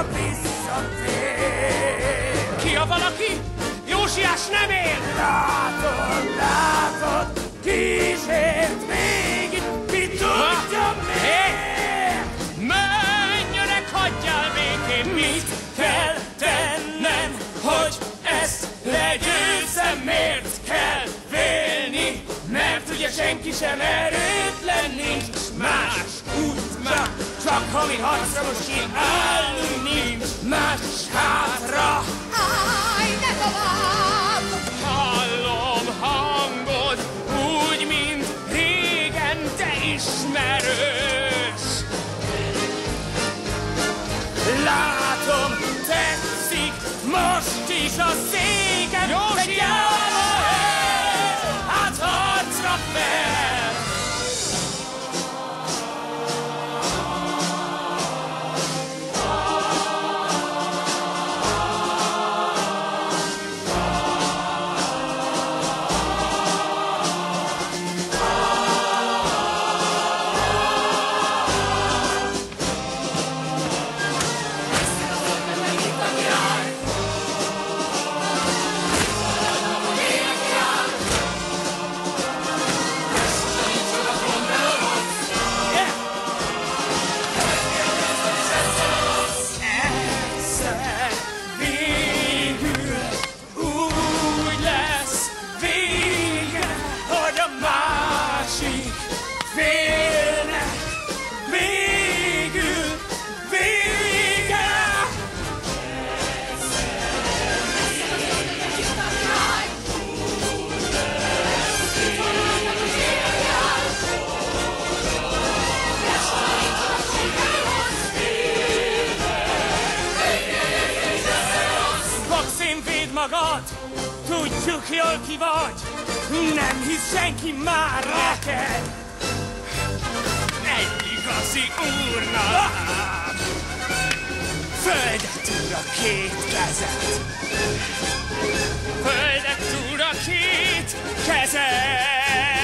visszatér. Ki a valaki? Jósiás nem él! Látod, kísért még, ki tudja miért? Menj, öreg, hagyjál békén! Mit kell tennem, hogy ezt legyőzzem? Miért kell félni? Mert ugye senki sem erőtlen, nincs más út már, csak ha mi harcra most állunk, nincs más hátra. Állj, ne tovább! Hallom hangod, úgy, mint régen, te ismerős! Látom, tetszik most is a széken. Józsi! Hát harcra fel! Magad, tudjuk jól ki vagy, nem hisz senki már neked. Egy igazi úrnak földet úr a két kezed. Földet úr a két kezed.